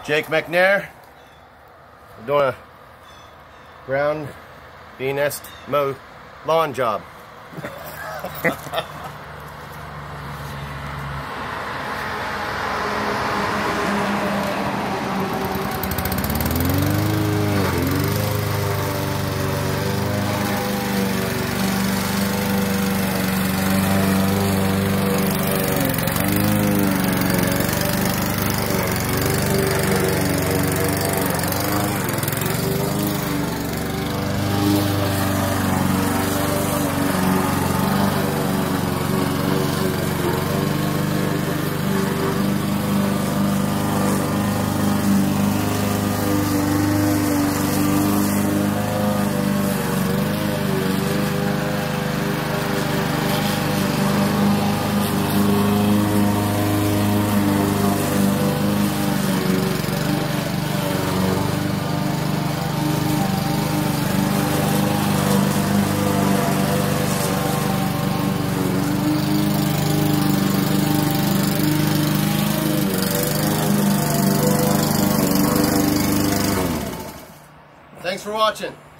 Jake Macknair. We're doing a ground bee nest mow lawn job. Thanks for watching.